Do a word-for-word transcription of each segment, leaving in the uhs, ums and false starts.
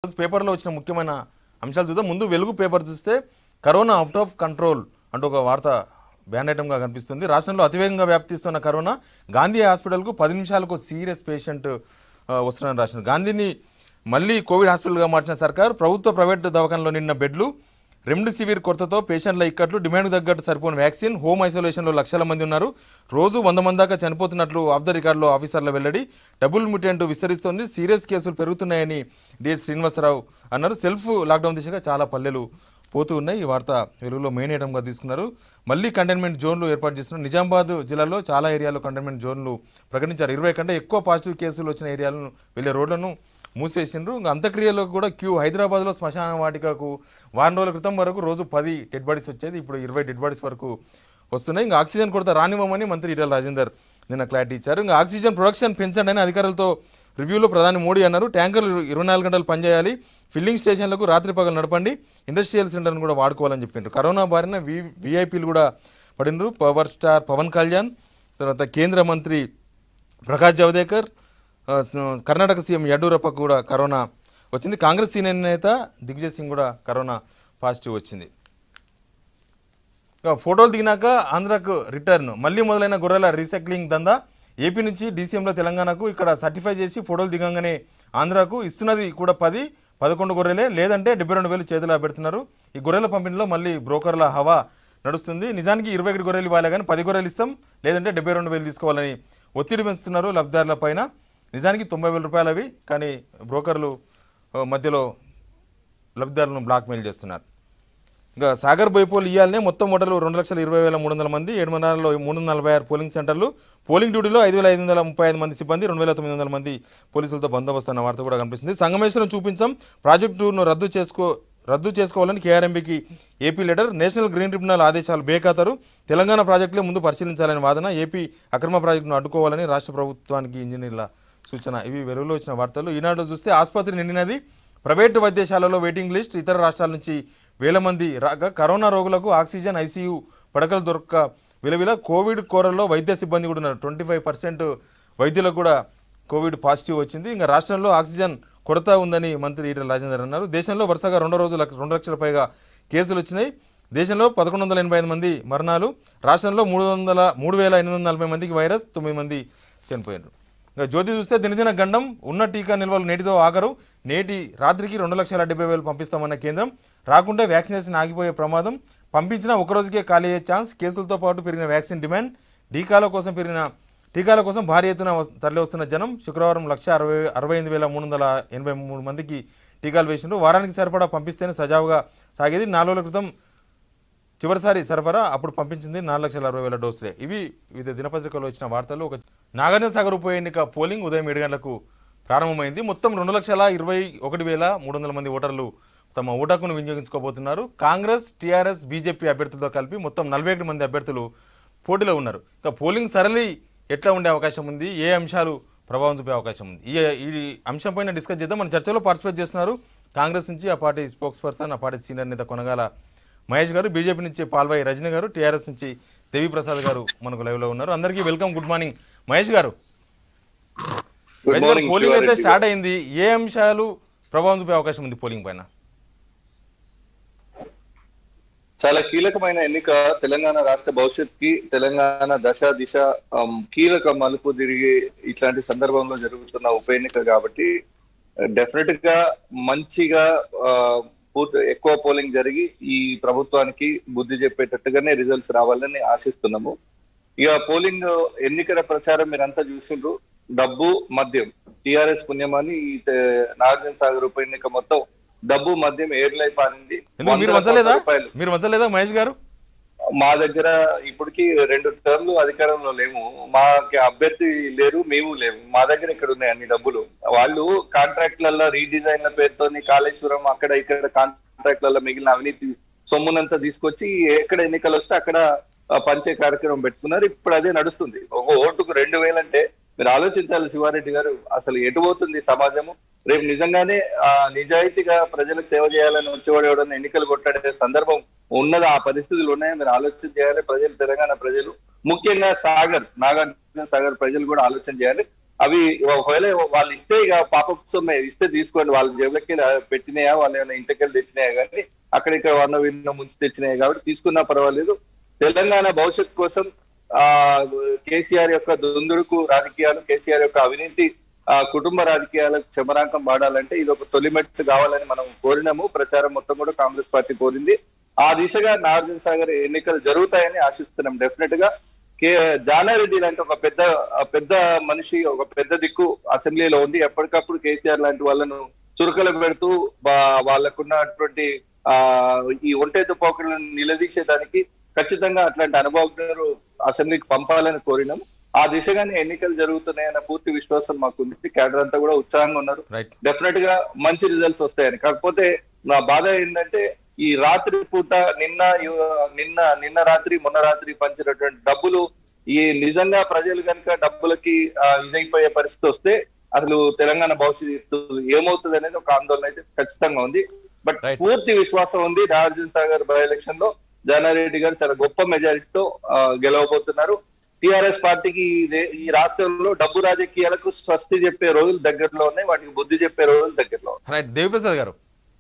పేపర్లో వచ్చిన ముఖ్యమైన అంశాలు చూద్దాం. ముందు వెలుగు పేపర్ చూస్తే కరోనా అవుట్ ఆఫ్ కంట్రోల్ అంటూ ఒక వార్త బ్యాన్ ఐటమ్గా కనిపిస్తుంది. రాష్ట్రంలో అతివేగంగా వ్యాప్తిస్తున్న కరోనా, గాంధీ హాస్పిటల్కు పది నిమిషాలకు సీరియస్ పేషెంట్ వస్తున్నారని రాసిన గాంధీని మళ్ళీ కోవిడ్ హాస్పిటల్గా మార్చిన సర్కార్, ప్రభుత్వ ప్రైవేటు దవాఖానలో నిన్న బెడ్లు, రెమ్డెసివిర్ కొరతతో పేషెంట్ల ఇక్కట్లు, డిమాండ్ తగ్గట్టు సరిపోని వ్యాక్సిన్, హోమ్ ఐసోలేషన్లో లక్షల మంది ఉన్నారు, రోజు వంద మంది దాకా చనిపోతున్నట్లు ఆఫ్ ద రికార్డులో ఆఫీసర్ల వెల్లడి, డబుల్ మ్యూటెంట్ విస్తరిస్తోంది, సీరియస్ కేసులు పెరుగుతున్నాయని డిఎస్ శ్రీనివాసరావు అన్నారు. సెల్ఫ్ లాక్డౌన్ దిశగా చాలా పల్లెలు పోతూ ఉన్నాయి. ఈ వార్త వెలుగులో మెయిన్ ఐటమ్గా తీసుకున్నారు. మళ్ళీ కంటైన్మెంట్ జోన్లు ఏర్పాటు చేస్తున్నారు. నిజామాబాద్ జిల్లాలో చాలా ఏరియాలో కంటైన్మెంట్ జోన్లు ప్రకటించారు. ఇరవై కంటే ఎక్కువ పాజిటివ్ కేసులు వచ్చిన ఏరియాలను వెళ్ళే రోడ్లను మూసేసిండ్రు. ఇంకా అంత్యక్రియలో కూడా క్యూ. హైదరాబాద్లో శ్మశాన వాటికకు వారం రోజుల క్రితం వరకు రోజు పది డెడ్ బాడీస్ వచ్చేది, ఇప్పుడు ఇరవై డెడ్ బాడీస్ వరకు వస్తున్నాయి. ఇంకా ఆక్సిజన్ కొరత రానివ్వమని మంత్రి ఈటెల రాజేందర్ నిన్న క్లారిటీ ఇచ్చారు. ఇంకా ఆక్సిజన్ ప్రొడక్షన్ పెంచండి అని అధికారులతో రివ్యూలో ప్రధాని మోడీ అన్నారు. ట్యాంకర్లు ఇరవై నాలుగు గంటలు పనిచేయాలి, ఫిల్లింగ్ స్టేషన్లకు రాత్రి పగలు నడపండి, ఇండస్ట్రియల్ సిలిండర్ను కూడా వాడుకోవాలని చెప్పిండ్రు. కరోనా బారిన వి విఐపీలు కూడా పడినరు. పవర్ స్టార్ పవన్ కళ్యాణ్, తర్వాత కేంద్ర మంత్రి ప్రకాష్ జవదేకర్, కర్ణాటక సీఎం యడ్యూరప్పకు కూడా కరోనా వచ్చింది. కాంగ్రెస్ సీనియర్ నేత దిగ్విజయ్ సింగ్ కూడా కరోనా పాజిటివ్ వచ్చింది. ఫోటోలు దిగినాక ఆంధ్రాకు రిటర్న్, మళ్ళీ మొదలైన గొర్రెల రీసైక్లింగ్ దందా. ఏపీ నుంచి డీసీఎంలో తెలంగాణకు, ఇక్కడ సర్టిఫై చేసి ఫోటోలు దిగంగానే ఆంధ్రాకు ఇస్తున్నది కూడా పది పదకొండు గొర్రెలే, లేదంటే డెబ్బై రెండు వేలు చేతులు పెడుతున్నారు. ఈ గొర్రెల పంపిణీలో మళ్ళీ బ్రోకర్ల హవా నడుస్తుంది. నిజానికి ఇరవై ఒకటి గొర్రెలు ఇవ్వాలి కానీ పది గొర్రెలు ఇస్తాం, లేదంటే డెబ్బై రెండు వేలు తీసుకోవాలని ఒత్తిడి పెంచుతున్నారు లబ్ధిదారుల పైన. నిజానికి తొంభై వేల రూపాయలు అవి, కానీ బ్రోకర్లు మధ్యలో లబ్ధిదారులను బ్లాక్మెయిల్ చేస్తున్నారు. ఇంకా సాగర్ బైపోల్ ఇవ్వాలనే మొత్తం ఓటర్లు రెండు లక్షల ఇరవై వేల మూడు వందల మంది, ఏడు మండలాల్లో మూడు వందల నలభై ఆరు పోలింగ్ సెంటర్లు, పోలింగ్ డ్యూటీలో ఐదు వేల ఐదు వందల ముప్పై ఐదు మంది సిబ్బంది, రెండు వేల తొమ్మిది వందల మంది పోలీసులతో బందోబస్తు అన్న వార్త కూడా కనిపిస్తుంది. సంగమేశ్వరం చూపించాం, ప్రాజెక్టును రద్దు చేసుకో రద్దు చేసుకోవాలని కేఆర్ఎంబీకి AP leader, National Green Tribunal ఆదేశాలు బేఖాతరు, తెలంగాణ ప్రాజెక్టులే ముందు పరిశీలించాలని వాదన, ఏపీ అక్రమ ప్రాజెక్టును అడ్డుకోవాలని రాష్ట్ర ప్రభుత్వానికి ఇంజనీర్ల సూచన. ఇవి వెలుగులో వచ్చిన వార్తలు. ఈనాడు చూస్తే ఆసుపత్రి నిండినది, ప్రైవేటు వైద్యశాలలో వెయిటింగ్ లిస్ట్, ఇతర రాష్ట్రాల నుంచి వేల మంది రాగా, కరోనా రోగులకు ఆక్సిజన్ ఐసీయూ పడకలు దొరక్క విలవిల, కోవిడ్ కోరల్లో వైద్య సిబ్బంది కూడా ఉన్నారు. ట్వంటీ ఫైవ్ పర్సెంట్ వైద్యులకు కూడా కోవిడ్ పాజిటివ్ వచ్చింది. ఇంకా రాష్ట్రంలో ఆక్సిజన్ కొరత ఉందని మంత్రి ఈటెల రాజేందర్ అన్నారు. దేశంలో వరుసగా రెండో రోజు రెండు లక్షల పైగా కేసులు వచ్చినాయి. దేశంలో పదకొండు వందల ఎనభై ఐదు మంది మరణాలు, రాష్ట్రంలో మూడు వందల మూడు వేల ఎనిమిది వందల నలభై మందికి వైరస్, తొమ్మిది మంది చనిపోయారు. ఇంకా జ్యోతి చూస్తే దినదిన గండం, ఉన్న టీకా నిల్వలు నేటితో ఆగరు, నేటి రాత్రికి రెండు లక్షల డెబ్బై వేలు పంపిస్తామన్న కేంద్రం, రాకుంటే వ్యాక్సినేషన్ ఆగిపోయే ప్రమాదం, పంపించిన ఒకరోజుకే ఖాళీ అయ్యే ఛాన్స్, కేసులతో పాటు పెరిగిన వ్యాక్సిన్ డిమాండ్, టీకాల కోసం పెరిగిన టీకాల కోసం భారీ ఎత్తున తరలి వస్తున్న జనం, శుక్రవారం లక్ష అరవై అరవై ఎనిమిది వేల మూడు వందల ఎనభై మూడు మందికి టీకాలు వేసినారు. వారానికి సరిపడా పంపిస్తేనే సజావుగా సాగేది. నాలుగు రోజుల క్రితం చివరిసారి సరఫరా, అప్పుడు పంపించింది నాలుగు లక్షల అరవై వేల డోసులే. ఇవి వివిధ దినపత్రికల్లో వచ్చిన వార్తలు. ఒక నాగార్జున సాగర్ ఉప ఎన్నిక పోలింగ్ ఉదయం ఏడు గంటలకు ప్రారంభమైంది. మొత్తం రెండు లక్షల ఇరవై ఒకటి వేల మూడు వందల మంది ఓటర్లు తమ ఓటాకును వినియోగించుకోబోతున్నారు. కాంగ్రెస్, టీఆర్ఎస్, బీజేపీ అభ్యర్థులతో కలిపి మొత్తం నలభై ఒకటి మంది అభ్యర్థులు పోటీలో ఉన్నారు. ఇక పోలింగ్ సరళి ఎట్లా ఉండే అవకాశం ఉంది, ఏ అంశాలు ప్రభావం చూపే అవకాశం ఉంది, ఈ ఈ అంశం పైన డిస్కస్ చేద్దాం. మన చర్చలో పార్టిసిపేట్ చేస్తున్నారు కాంగ్రెస్ నుంచి ఆ పార్టీ స్పోక్స్ పర్సన్, ఆ పార్టీ సీనియర్ నేత కొనగాల మహేష్ గారు, బీజేపీ నుంచి పాల్వాయి రజని గారు, టీఆర్ఎస్ నుంచి దేవి ప్రసాద్ గారు మనకు లైవ్లో ఉన్నారు. అందరికీ వెల్కమ్, గుడ్ మార్నింగ్. మహేష్ గారు, పోలింగ్ అయితే స్టార్ట్ అయింది, ఏ అంశాలు ప్రభావం చూపే అవకాశం ఉంది పోలింగ్ పైన? చాలా కీలకమైన ఎన్నిక, తెలంగాణ రాష్ట్ర భవిష్యత్తుకి, తెలంగాణ దశ దిశ కీలక మలుపు తిరిగి ఇట్లాంటి సందర్భంలో జరుగుతున్న ఉప ఎన్నిక కాబట్టి డెఫినెట్ గా మంచిగా పూర్తి ఎక్కువ పోలింగ్ జరిగి ఈ ప్రభుత్వానికి బుద్ధి చెప్పేటట్టుగానే రిజల్ట్స్ రావాలని ఆశిస్తున్నాము. ఇక పోలింగ్ ఎన్నికల ప్రచారం మీరంతా చూసిండ్రు, డబ్బు మద్యం టిఆర్ఎస్ పుణ్యమాని ఈ నాగార్జున సాగర్ ఉప ఎన్నిక మొత్తం డబ్బు మద్యం ఏర్లై పారింది. మీరు వచ్చలేదా మహేష్ గారు? మా దగ్గర ఇప్పటికి రెండు టర్మ్లు అధికారంలో లేము, మాకి అభ్యర్థి లేరు, మేము లేము, మా దగ్గర ఇక్కడ ఉన్నాయి అన్ని డబ్బులు. వాళ్ళు కాంట్రాక్ట్లలో రీడిజైన్ల పేరుతోని కాళేశ్వరం అక్కడ ఇక్కడ కాంట్రాక్ట్లలో మిగిలిన అవినీతి సొమ్మునంతా తీసుకొచ్చి ఎక్కడ ఎన్నికలు వస్తే అక్కడ పంచే కార్యక్రమం పెట్టుకున్నారు. ఇప్పుడు అదే నడుస్తుంది. ఒక ఓటుకు రెండు వేలు అంటే మీరు ఆలోచించాలి శివారెడ్డి గారు, అసలు ఎటు పోతుంది సమాజము? రేపు నిజంగానే ఆ నిజాయితీగా ప్రజలకు సేవ చేయాలని వచ్చేవాడు ఎవడన్నా ఎన్నికలు కొట్టాడే సందర్భం ఉన్నది, ఆ పరిస్థితులు ఉన్నాయో మీరు ఆలోచన చేయాలి. ప్రజలు, తెలంగాణ ప్రజలు, ముఖ్యంగా సాగర్ నాగార్జున సాగర్ ప్రజలు కూడా ఆలోచన చేయాలి. అవి ఒకవేళ వాళ్ళు ఇస్తే ఇక పాపప్ సొమ్మే ఇస్తే తీసుకోండి, వాళ్ళ జేబులకి పెట్టినాయా, వాళ్ళు ఏమైనా ఇంటికెళ్ళి తెచ్చినాయా కానీ అక్కడ ఇక్కడ వన్న వీళ్ళ ముంచి తెచ్చినాయి కాబట్టి తీసుకున్నా పర్వాలేదు. తెలంగాణ భవిష్యత్ కోసం ఆ కేసీఆర్ యొక్క దుందుడుకు రాజకీయాలు, కేసీఆర్ యొక్క అవినీతి ఆ కుటుంబ రాజకీయాలకు చమరాంకం వాడాలంటే ఇది ఒక తొలిమెట్టు కావాలని మనం కోరినాము. ప్రచారం మొత్తం కూడా కాంగ్రెస్ పార్టీ కోరింది. ఆ దిశగా నాగార్జున సాగర్ ఎన్నికలు జరుగుతాయని ఆశిస్తున్నాం. డెఫినెట్ గా కే జానారెడ్డి లాంటి ఒక పెద్ద పెద్ద మనిషి, ఒక పెద్ద దిక్కు అసెంబ్లీలో ఉంది. ఎప్పటికప్పుడు కేసీఆర్ లాంటి వాళ్ళను చురుకలు పెడుతూ వాళ్ళకున్నటువంటి ఆ ఈ ఒంటెత్తు పోకడలను నిలదీసేదానికి ఖచ్చితంగా అట్లాంటి అనుభవజ్ఞులు అసెంబ్లీకి పంపాలని కోరినాం. ఆ దిశగానే ఎన్నికలు జరుగుతున్నాయన్న పూర్తి విశ్వాసం మాకుంది. క్యాడర్ అంతా కూడా ఉత్సాహంగా ఉన్నారు. డెఫినెట్ గా మంచి రిజల్ట్స్ వస్తాయని. కాకపోతే నా బాధ ఏంటంటే ఈ రాత్రి పూట నిన్న నిన్న నిన్న రాత్రి మొన్న రాత్రి పంచినటువంటి డబ్బులు ఈ నిజంగా ప్రజలు కనుక డబ్బులకి ఇదైపోయే పరిస్థితి వస్తే అసలు తెలంగాణ భవిష్యత్తు ఏమవుతుంది అనేది ఒక ఆందోళన అయితే ఖచ్చితంగా ఉంది. బట్ పూర్తి విశ్వాసం ఉంది నాగార్జున సాగర్ బై ఎలక్షన్ లో జానారెడ్డి గారు చాలా గొప్ప మెజారిటీతో గెలవబోతున్నారు. టిఆర్ఎస్ పార్టీకి ఈ రాష్ట్రంలో డబ్బు రాజకీయాలకు స్వస్తి చెప్పే రోజులు దగ్గరలో ఉన్నాయి, వాటికి బుద్ధి చెప్పే రోజులు దగ్గరలో. రైట్ దేవిప్రసాద్ గారు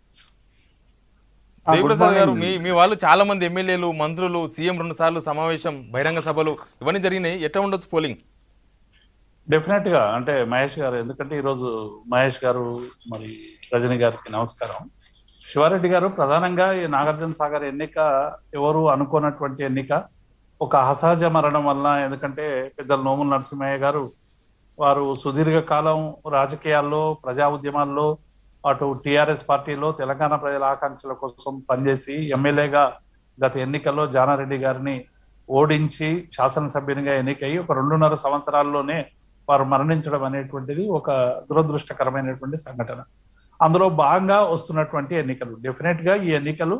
దేవిప్రసాద్ గారు మీ మీ వాళ్ళు చాలా మంది ఎమ్మెల్యేలు, మంత్రులు, సీఎం రెండు సార్లు సమావేశం, బహిరంగ సభలు ఇవన్నీ జరిగినాయి. ఎట్లా ఉండొచ్చు పోలింగ్? డెఫినెట్ గా అంటే మహేష్ గారు, ఎందుకంటే ఈరోజు మహేష్ గారు మరి రజని గారికి నమస్కారం. శివారెడ్డి గారు, ప్రధానంగా ఈ నాగార్జున సాగర్ ఎన్నిక ఎవరు అనుకోనటువంటి ఎన్నిక, ఒక అసహజ మరణం వల్ల. ఎందుకంటే పెద్దలు నోముల నరసింహయ్య గారు వారు సుదీర్ఘ కాలం రాజకీయాల్లో, ప్రజా ఉద్యమాల్లో, అటు టిఆర్ఎస్ పార్టీలో తెలంగాణ ప్రజల ఆకాంక్షల కోసం పనిచేసి ఎమ్మెల్యేగా గత ఎన్నికల్లో జానారెడ్డి గారిని ఓడించి శాసనసభ్యునిగా ఎన్నికయి ఒక రెండున్నర సంవత్సరాల్లోనే వారు మరణించడం అనేటువంటిది ఒక దురదృష్టకరమైనటువంటి సంఘటన. అందులో భాగంగా వస్తున్నటువంటి ఎన్నికలు. డెఫినెట్ గా ఈ ఎన్నికలు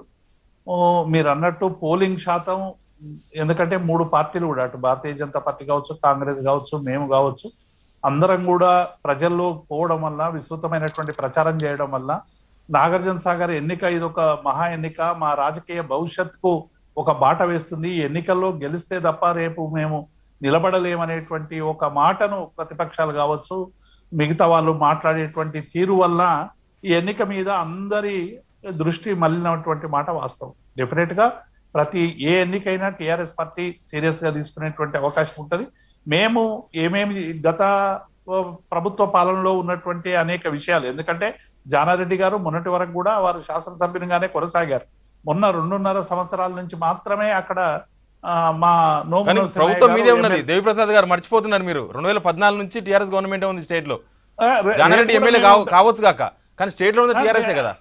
మీరు అన్నట్టు పోలింగ్ శాతం, ఎందుకంటే మూడు పార్టీలు కూడా, అటు భారతీయ జనతా పార్టీ కావచ్చు, కాంగ్రెస్ కావచ్చు, మేము కావచ్చు, అందరం కూడా ప్రజల్లో పోవడం వల్ల, విస్తృతమైనటువంటి ప్రచారం చేయడం వల్ల నాగార్జున సాగర్ ఎన్నిక ఇది ఒక మహా ఎన్నిక, మా రాజకీయ భవిష్యత్తుకు ఒక బాట వేస్తుంది. ఈ ఎన్నికల్లో గెలిస్తే తప్ప రేపు మేము నిలబడలేమనేటువంటి ఒక మాటను ప్రతిపక్షాలు కావచ్చు, మిగతా వాళ్ళు మాట్లాడేటువంటి తీరు వల్ల ఈ ఎన్నిక మీద అందరి దృష్టి మళ్ళినటువంటి మాట వాస్తవం. డెఫినెట్ గా ప్రతి ఏ ఎన్నికైనా టిఆర్ఎస్ పార్టీ సీరియస్ గా తీసుకునేటువంటి అవకాశం ఉంటుంది. మేము ఏమేమి గత ప్రభుత్వ పాలనలో ఉన్నటువంటి అనేక విషయాలు, ఎందుకంటే జానారెడ్డి గారు మొన్నటి వరకు కూడా వారు శాసనసభ్యునిగానే కొనసాగారు. మొన్న రెండున్నర సంవత్సరాల నుంచి మాత్రమే అక్కడ మా నోము ప్రభుత్వం మీదే ఉన్నది. దేవిప్రసాద్ గారు మర్చిపోతున్నారు మీరు. రెండు వేల పద్నాలుగు నుంచి టిఆర్ఎస్ గవర్నమెంట్ ఉంది స్టేట్ లో. జానారెడ్డి ఎమ్మెల్యే కావచ్చు కాక, కానీ స్టేట్ లో ఉంది టిఆర్ఎస్ కదా.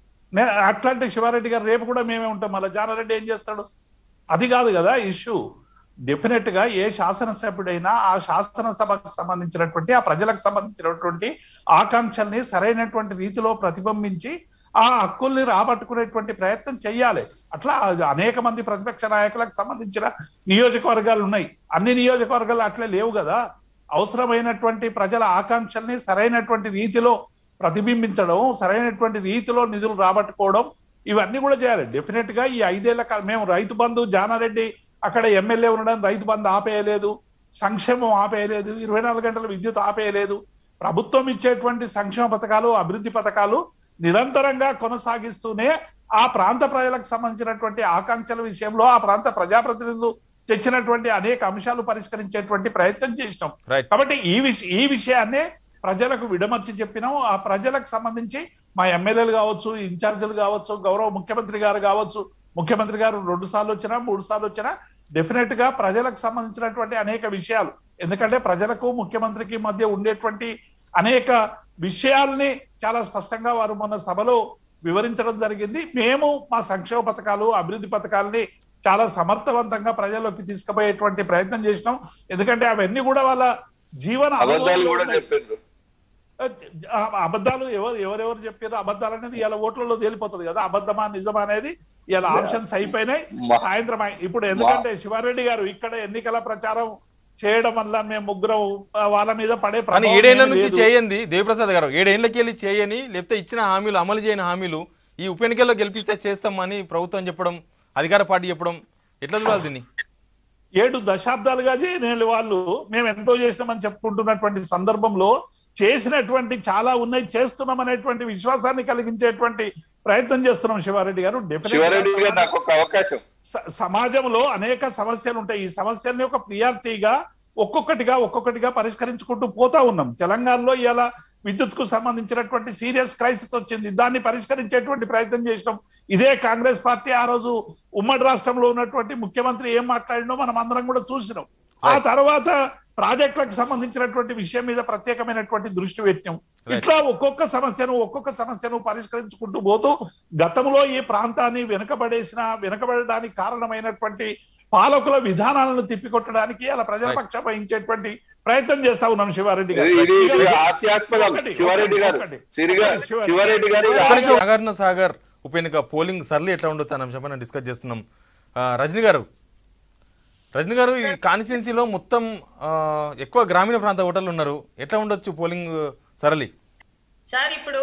అట్లాంటి శివారెడ్డి గారు రేపు కూడా మేమే ఉంటాం. మళ్ళీ జానారెడ్డి ఏం చేస్తాడు? అది కాదు కదా ఇష్యూ. డెఫినెట్ గా ఏ శాసనసభ్యుడైనా ఆ శాసనసభకు సంబంధించినటువంటి, ఆ ప్రజలకు సంబంధించినటువంటి ఆకాంక్షల్ని సరైనటువంటి రీతిలో ప్రతిబింబించి ఆ హక్కుల్ని రాబట్టుకునేటువంటి ప్రయత్నం చెయ్యాలి. అట్లా అనేక మంది ప్రతిపక్ష నాయకులకు సంబంధించిన నియోజకవర్గాలు ఉన్నాయి. అన్ని నియోజకవర్గాలు అట్లే లేవు కదా. అవసరమైనటువంటి ప్రజల ఆకాంక్షల్ని సరైనటువంటి రీతిలో ప్రతిబింబించడం, సరైనటువంటి రీతిలో నిధులు రాబట్టుకోవడం, ఇవన్నీ కూడా చేయాలి. డెఫినెట్ గా ఈ ఐదేళ్ల మేము రైతు బంధు, జానారెడ్డి అక్కడ ఎమ్మెల్యే ఉండడం రైతు బంధు ఆపేయలేదు, సంక్షేమం ఆపేయలేదు, ఇరవై నాలుగు గంటల విద్యుత్ ఆపేయలేదు. ప్రభుత్వం ఇచ్చేటువంటి సంక్షేమ పథకాలు, అభివృద్ధి పథకాలు నిరంతరంగా కొనసాగిస్తూనే ఆ ప్రాంత ప్రజలకు సంబంధించినటువంటి ఆకాంక్షల విషయంలో ఆ ప్రాంత ప్రజాప్రతినిధులు తెచ్చినటువంటి అనేక అంశాలు పరిష్కరించేటువంటి ప్రయత్నం చేసినాం. కాబట్టి ఈ విష ఈ విషయాన్నే ప్రజలకు విడమర్చి చెప్పినాం. ఆ ప్రజలకు సంబంధించి మా ఎమ్మెల్యేలు కావచ్చు, ఇన్ఛార్జీలు కావచ్చు, గౌరవ ముఖ్యమంత్రి గారు కావచ్చు, ముఖ్యమంత్రి గారు రెండు సార్లు వచ్చినా మూడు సార్లు వచ్చినా డెఫినెట్ గా ప్రజలకు సంబంధించినటువంటి అనేక విషయాలు, ఎందుకంటే ప్రజలకు ముఖ్యమంత్రికి మధ్య ఉండేటువంటి అనేక విషయాల్ని చాలా స్పష్టంగా వారు మొన్న సభలో వివరించడం జరిగింది. మేము మా సంక్షేమ పథకాలు, అభివృద్ధి పథకాలని చాలా సమర్థవంతంగా ప్రజల్లోకి తీసుకుపోయేటువంటి ప్రయత్నం చేసినాం. ఎందుకంటే అవన్నీ కూడా వాళ్ళ జీవన అబద్ధాలు ఎవరు ఎవరెవరు చెప్పారు అబద్ధాలు అనేది ఇలా ఓట్లలో తేలిపోతుంది కదా. అబద్ధమా నిజమా అనేది ఇలా ఆప్షన్స్ అయిపోయినాయి. సాయంత్రం ఇప్పుడు ఎందుకంటే శివారెడ్డి గారు ఇక్కడ ఎన్నికల ప్రచారం చేయడం వల్ల మేము ముగ్గురం వాళ్ళ మీద పడే ప్రభావం ఏడేళ్ల నుంచి చేయండి దేవిప్రసాద్ గారు. ఏడేళ్లకి వెళ్ళి చేయని, లేకపోతే ఇచ్చిన హామీలు అమలు చేయని హామీలు ఈ ఉప ఎన్నికల్లో గెలిపిస్తే చేస్తామని ప్రభుత్వం చెప్పడం, అధికార పార్టీ చెప్పడం, ఎట్లా చూడాలి దీన్ని? ఏడు దశాబ్దాలుగా చేయని వాళ్ళు మేము ఎంతో చేసినామని చెప్పుకుంటున్నటువంటి సందర్భంలో చేసినటువంటి చాలా ఉన్నాయి, చేస్తున్నాం అనేటువంటి విశ్వాసాన్ని కలిగించేటువంటి ప్రయత్నం చేస్తున్నాం శివారెడ్డి గారు. శివారెడ్డి గారు నాకు ఒక అవకాశం. సమాజంలో అనేక సమస్యలు ఉంటాయి. ఈ సమస్యల్ని ఒక ప్రియారిటీగా ఒక్కొక్కటిగా ఒక్కొక్కటిగా పరిష్కరించుకుంటూ పోతా ఉన్నాం. తెలంగాణలో ఇలా విద్యుత్ కు సంబంధించినటువంటి సీరియస్ క్రైసిస్ వచ్చింది, దాన్ని పరిష్కరించేటువంటి ప్రయత్నం చేసినాం. ఇదే కాంగ్రెస్ పార్టీ ఆ రోజు ఉమ్మడి రాష్ట్రంలో ఉన్నటువంటి ముఖ్యమంత్రి ఏం మాట్లాడినో మనం అందరం కూడా చూసినాం. ఆ తర్వాత ప్రాజెక్టులకు సంబంధించినటువంటి విషయం మీద ప్రత్యేకమైనటువంటి దృష్టి పెట్టాం. ఇట్లా ఒక్కొక్క సమస్యను ఒక్కొక్క సమస్యను పరిష్కరించుకుంటూ పోతూ గతంలో ఈ ప్రాంతాన్ని వెనుకబడేసిన వెనుకబడడానికి కారణమైనటువంటి పాలకుల విధానాలను తిప్పికొట్టడానికి అలా ప్రజల పక్షం వహించేటువంటి ప్రయత్నం చేస్తా ఉన్నాం శివారెడ్డి గారు. నాగార్జున సాగర్ ఉప ఎన్నిక పోలింగ్ సర్లీ ఎట్లా ఉండొచ్చు అన్న అంశం మనం డిస్కస్ చేస్తున్నాం. రజనీ గారు రజనీ గారు ఈ కాన్స్టిట్యున్సీలో మొత్తం ఎక్కువ గ్రామీణ ప్రాంత ఓటర్లు ఉన్నారు, ఎట్లా ఉండొచ్చు పోలింగ్ సరళి? సార్ ఇప్పుడు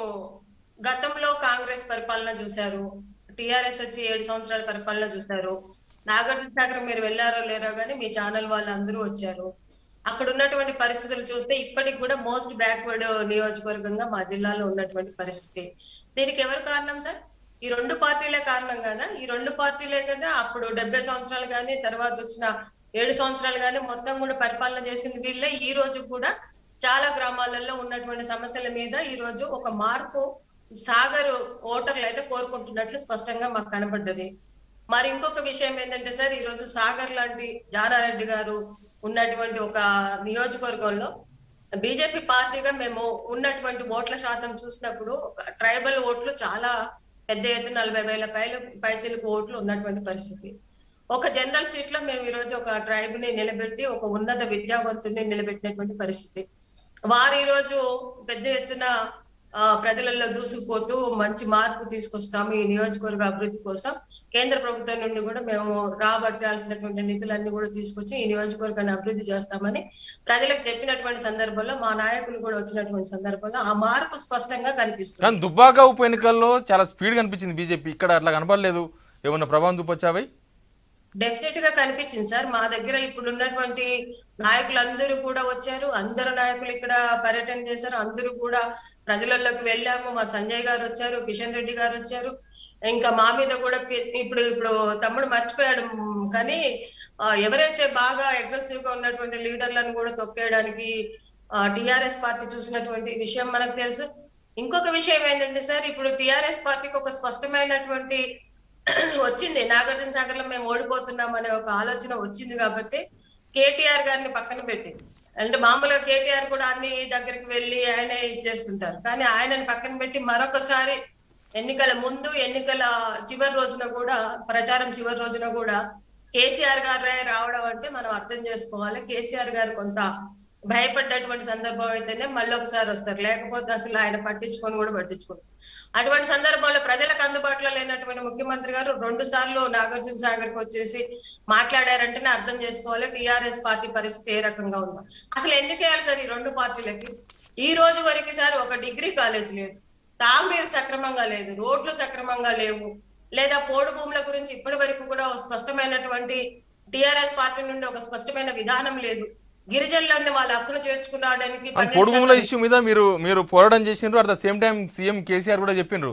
గతంలో కాంగ్రెస్ పరిపాలన చూశారు, టిఆర్ఎస్ వచ్చి ఏడు సంవత్సరాల పరిపాలన చూశారు. నాగార్జున సాగర్ మీరు వెళ్ళారో లేరో కానీ మీ ఛానల్ వాళ్ళు అందరూ వచ్చారు. అక్కడ ఉన్నటువంటి పరిస్థితులు చూస్తే ఇప్పటికి కూడా మోస్ట్ బ్యాక్వర్డ్ నియోజకవర్గంగా మా జిల్లాలో ఉన్నటువంటి పరిస్థితి. దీనికి ఎవరు కారణం సార్? ఈ రెండు పార్టీలే కారణం కదా. ఈ రెండు పార్టీలే కదా అప్పుడు డెబ్బై సంవత్సరాలు కానీ తర్వాత వచ్చిన ఏడు సంవత్సరాలు కానీ మొత్తం కూడా పరిపాలన చేసింది వీళ్ళే. ఈ రోజు కూడా చాలా గ్రామాలలో ఉన్నటువంటి సమస్యల మీద ఈ రోజు ఒక మార్పు సాగర్ ఓటర్లు అయితే కోరుకుంటున్నట్లు స్పష్టంగా మాకు కనబడ్డది. మరి ఇంకొక విషయం ఏంటంటే సార్, ఈ రోజు సాగర్ లాంటి జానారెడ్డి గారు ఉన్నటువంటి ఒక నియోజకవర్గంలో బీజేపీ పార్టీగా మేము ఉన్నటువంటి ఓట్ల శాతం చూసినప్పుడు ట్రైబల్ ఓట్లు చాలా పెద్ద ఎత్తున నలభై వేల పైల పైచిలకు ఓట్లు ఉన్నటువంటి పరిస్థితి. ఒక జనరల్ సీట్ లో మేము ఈ రోజు ఒక ట్రైబ్ ని నిలబెట్టి ఒక ఉన్నత విద్యావంతుడిని నిలబెట్టినటువంటి పరిస్థితి. వారు ఈ రోజు పెద్ద ఎత్తున ఆ ప్రజలలో దూసుకుపోతూ మంచి మార్పు తీసుకొస్తాము ఈ నియోజకవర్గ అభివృద్ధి కోసం, కేంద్ర ప్రభుత్వం నుండి కూడా మేము రాబట్టాల్సినటువంటి నిధులన్నీ కూడా తీసుకొచ్చి ఈ నియోజకవర్గాన్ని అభివృద్ధి చేస్తామని ప్రజలకు చెప్పినటువంటి సందర్భంలో మా నాయకులు కూడా వచ్చినటువంటి సందర్భంలో ఆ మార్పు స్పష్టంగా కనిపిస్తుంది. కానీ దుబ్బాక ఉప ఎన్నికల్లో చాలా స్పీడ్ కనిపించింది బీజేపీ, ఇక్కడ అట్లా కనపడలేదు. ఏమన్నా ప్రభావం చూపొచ్చావై? డెఫినెట్ గా కనిపించింది సార్. మా దగ్గర ఇప్పుడు ఉన్నటువంటి నాయకులందరూ కూడా వచ్చారు, అందరు నాయకులు ఇక్కడ పర్యటన చేశారు, అందరూ కూడా ప్రజలలోకి వెళ్ళాము. మా సంజయ్ గారు వచ్చారు, కిషన్ రెడ్డి గారు వచ్చారు, ఇంకా మా మీద కూడా ఇప్పుడు ఇప్పుడు తమ్ముడు మర్చిపోయాడు కానీ ఎవరైతే బాగా అగ్రెసివ్ గా ఉన్నటువంటి లీడర్లను కూడా తొక్కేయడానికి టిఆర్ఎస్ పార్టీ చూసినటువంటి విషయం మనకు తెలుసు. ఇంకొక విషయం ఏంటంటే సార్, ఇప్పుడు టిఆర్ఎస్ పార్టీకి ఒక స్పష్టమైనటువంటి వచ్చింది, నాగార్జున సాగర్ లో మేము ఓడిపోతున్నాం అనే ఒక ఆలోచన వచ్చింది కాబట్టి కేటీఆర్ గారిని పక్కన పెట్టింది. అంటే మామూలుగా కేటీఆర్ కూడా అన్ని దగ్గరికి వెళ్ళి ఆయనే ఇచ్చేస్తుంటారు, కానీ ఆయనని పక్కన పెట్టి మరొకసారి ఎన్నికల ముందు ఎన్నికల చివరి రోజున కూడా ప్రచారం చివరి రోజున కూడా కేసీఆర్ గారే రావడం అంటే మనం అర్థం చేసుకోవాలి. కేసీఆర్ గారు కొంత భయపడ్డటువంటి సందర్భం అయితేనే మళ్ళీ ఒకసారి వస్తారు, లేకపోతే అసలు ఆయన పట్టించుకొని కూడా పట్టించుకోరు. అటువంటి సందర్భంలో ప్రజలకు అందుబాటులో లేనటువంటి ముఖ్యమంత్రి గారు రెండు సార్లు నాగార్జున సాగర్కి వచ్చేసి మాట్లాడారంటేనే అర్థం చేసుకోవాలి టిఆర్ఎస్ పార్టీ పరిస్థితి ఏ రకంగా ఉందో. అసలు ఎందుకు వేయాలి సార్ ఈ రెండు పార్టీలకి? ఈ రోజు వరకు సార్ ఒక డిగ్రీ కాలేజ్ లేదు, తాగునీరు సక్రమంగా లేదు, రోడ్లు సక్రమంగా లేవు, లేదా పోడు భూముల గురించి ఇప్పటి వరకు కూడా స్పష్టమైనటువంటి టిఆర్ఎస్ పార్టీ నుండి ఒక స్పష్టమైన విధానం లేదు. గిరిజనులన్నీ వాళ్ళ హక్కును చేర్చుకున్నాడానికి పోడు భూముల ఇష్యూ మీద మీరు మీరు పోరాటం చేసిండ్రు. At the same time CM KCR కూడా చెప్పిండ్రు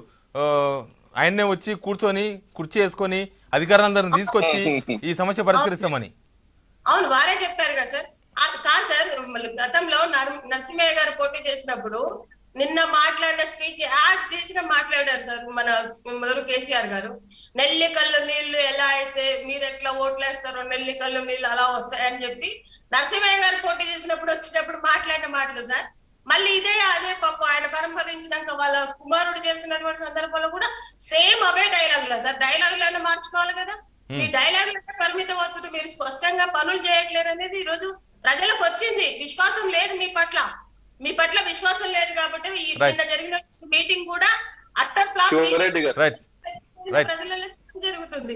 ఆయన్నే వచ్చి కూర్చొని కుర్చీ వేసుకొని అధికారులందరిని తీసుకొచ్చి ఈ సమస్య పరిష్కరిస్తామని. అవును, వారే చెప్పారు కదా సార్. అది కాదు సార్, గతంలో నరసింహయ్య గారు పోటీ చేసినప్పుడు నిన్న మాట్లాడిన స్పీచ్ యాజ్ తీసిన మాట్లాడారు సార్ మన ఎవరు కేసీఆర్ గారు. నెల్లికల్లు నీళ్లు ఎలా అయితే మీరు ఎట్లా ఓట్లేస్తారో నెల్లికల్లు నీళ్లు అలా వస్తాయని చెప్పి నరసింహయ్య గారు పోటీ చేసినప్పుడు వచ్చేటప్పుడు మాట్లాడిన మాటలు సార్. మళ్ళీ ఇదే అదే పాప ఆయన పరంపరించినాక వాళ్ళ కుమారుడు చేసినటువంటి సందర్భంలో కూడా సేమ్ అవే డైలాగులు సార్. డైలాగులైనా మార్చుకోవాలి కదా, ఈ డైలాగులైనా పరిమితం అవుతుంటే మీరు స్పష్టంగా పనులు చేయట్లేరు అనేది ఈ రోజు ప్రజలకు వచ్చింది. విశ్వాసం లేదు మీ పట్ల, మీ పట్ల విశ్వాసం లేదు కాబట్టి నిన్న జరిగిన మీటింగ్ కూడా అట్టర్ ఫ్లాప్ ప్రజలలో జరుగుతుంది.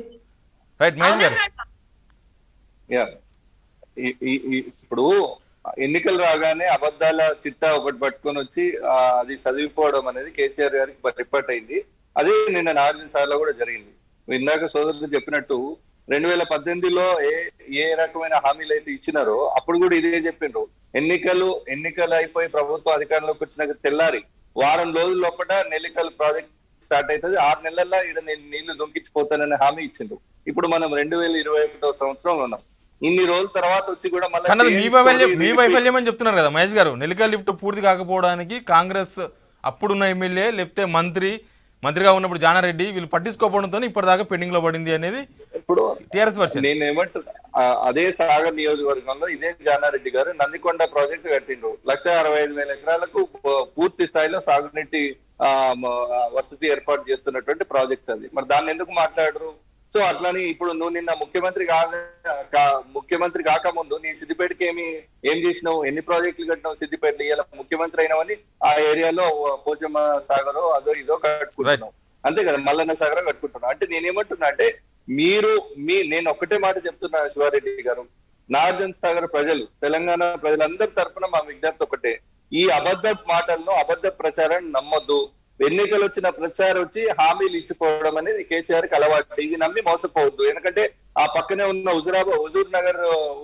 ఇప్పుడు ఎన్నికలు రాగానే అబద్ధాల చిట్టా ఒకటి పట్టుకొని వచ్చి అది చదివిపోవడం అనేది కేసీఆర్ గారికి రిపోర్ట్ అయింది. అదే నిన్న నాగార్జున సాగర్ లో కూడా జరిగింది. ఇందాక సోదరులు చెప్పినట్టు రెండు వేల పద్దెనిమిదిలో ఏ ఏ రకమైన హామీలు అయితే ఇచ్చినారో అప్పుడు కూడా ఇదే చెప్పిండ్రు. ఎన్నికలు ఎన్నికలు అయిపోయి ప్రభుత్వం అధికారంలోకి వచ్చినాక తెల్లారి వారం రోజుల లోపల నెల్లికల్ ప్రాజెక్ట్ స్టార్ట్ అవుతుంది, ఆరు నెలల్లో ఇక్కడ నేను నీళ్లు దొంకిచ్చిపోతానని హామీ ఇచ్చిండ్రు. ఇప్పుడు మనం రెండు వేల ఇరవై ఒకటో సంవత్సరంలో ఉన్నాం. ఇన్ని రోజుల తర్వాత వచ్చి కూడా మళ్ళీ మీ వైఫల్యం మీ వైఫల్యం అని చెప్తున్నారు కదా మహేష్ గారు. నెల్లికల్ లిఫ్ట్ పూర్తి కాకపోవడానికి కాంగ్రెస్ అప్పుడున్న ఎమ్మెల్యే లేకపోతే మంత్రి మంత్రిగా ఉన్నప్పుడు జానారెడ్డి వీళ్ళు పట్టించుకోవడంతో ఇప్పటిదాకా పెండింగ్ లో పడింది అనేది ఇప్పుడు టిఆర్ఎస్ వర్షన్. నేను ఏమంటున్నా, అదే సాగర్ నియోజకవర్గంలో ఇదే జానారెడ్డి గారు నందికొండ ప్రాజెక్టు కట్టిండ్రు. లక్ష అరవై ఐదు వేల ఎకరాలకు పూర్తి స్థాయిలో సాగునీటి ఆ వసతి ఏర్పాటు చేస్తున్నటువంటి ప్రాజెక్ట్ అది. మరి దాన్ని ఎందుకు మాట్లాడరు? సో అట్లాని ఇప్పుడు నువ్వు నిన్న ముఖ్యమంత్రి కాక ముఖ్యమంత్రి కాకముందు నీ సిద్దిపేటకి ఏమి ఏం చేసినావు, ఎన్ని ప్రాజెక్టులు కట్టినావు సిద్దిపేటలో? ఇలా ముఖ్యమంత్రి అయినావని ఆ ఏరియాలో పోచమ్మ సాగరో అదో ఇదో కట్టుకుంటున్నావు, అంతే కదా, మల్లన్న సాగర్ కట్టుకుంటున్నావు. అంటే నేనేమంటున్నా అంటే మీరు మీ నేను ఒక్కటే మాట చెప్తున్నా శివారెడ్డి గారు, నాగార్జున సాగర్ ప్రజలు తెలంగాణ ప్రజలందరి తరఫున మా విజ్ఞప్తి ఒకటే, ఈ అబద్ధ మాటలను అబద్ధ ప్రచారాన్ని నమ్మొద్దు. ఎన్నికలు వచ్చిన ప్రచారం వచ్చి హామీలు ఇచ్చిపోవడం అనేది కేసీఆర్ కి అలవాటు. ఇవి నమ్మి మోసపోవద్దు. ఎందుకంటే ఆ పక్కనే ఉన్న హుజురాబాద్ హుజూర్ నగర్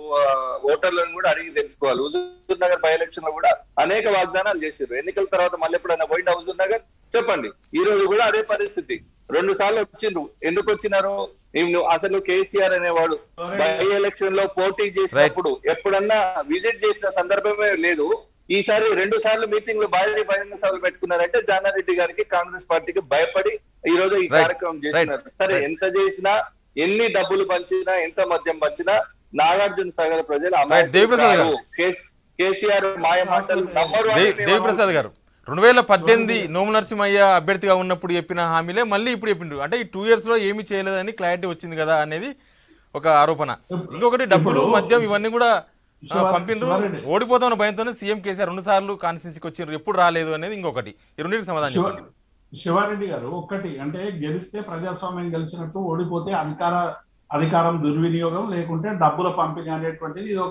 ఓటర్లను కూడా అడిగి తెలుసుకోవాలి. హుజూర్ నగర్ బై ఎలక్షన్ లో కూడా అనేక వాగ్దానాలు చేశారు. ఎన్నికల తర్వాత మళ్ళీ ఎప్పుడైనా పోయిందా హుజూర్ నగర్? చెప్పండి. ఈ రోజు కూడా అదే పరిస్థితి. రెండు సార్లు వచ్చిండ్రు. ఎందుకు వచ్చినారు? అసలు కేసీఆర్ అనేవాడు బై ఎలక్షన్ లో పోటీ చేసినప్పుడు ఎప్పుడన్నా విజిట్ చేసిన సందర్భమే లేదు. ఈసారి రెండు సార్లు మీటింగ్ లో భారీ బహిరంగ సభలు పెట్టుకున్నారంటే జానారెడ్డి గారికి కాంగ్రెస్ పార్టీకి భయపడి ఈ రోజు ఈ కార్యక్రమం చేస్తున్నారు. సరే, ఎంత చేసినా ఎన్ని డబ్బులు పంచినా ఎంత మద్యం పంచినా నాగార్జున సాగర్ ప్రజలు కేసీఆర్ మాయ మాటలు నమ్మరు. దేవిప్రసాద్ గారు రెండు వేల పద్దెనిమిది నోము నరసింహయ్య అభ్యర్థిగా ఉన్నప్పుడు చెప్పిన హామీలే మళ్ళీ ఇప్పుడు చెప్పిండ్రు. అంటే ఈ టూ ఇయర్స్ లో ఏమి చేయలేదని క్లారిటీ వచ్చింది కదా అనేది ఒక ఆరోపణ. ఇంకొకటి డబ్బులు మద్యం ఇవన్నీ కూడా పంపిండ్రు. ఓడిపోతామన్న భయంతోనే సీఎం కేసీఆర్ రెండు సార్లు కాన్స్టిట్యూన్సీకి వచ్చిండ్రు, ఎప్పుడు రాలేదు అనేది ఇంకొకటి. ఈ రెండింటికి సమాధానం చెప్పండి. శివారెడ్డి గారు, ఒక్కటి అంటే గెలిస్తే ప్రజాస్వామ్యం గెలిచినట్టు, ఓడిపోతే అధికార అధికారం దుర్వినియోగం లేకుంటే డబ్బుల పంపిణీ అనేటువంటిది ఇది ఒక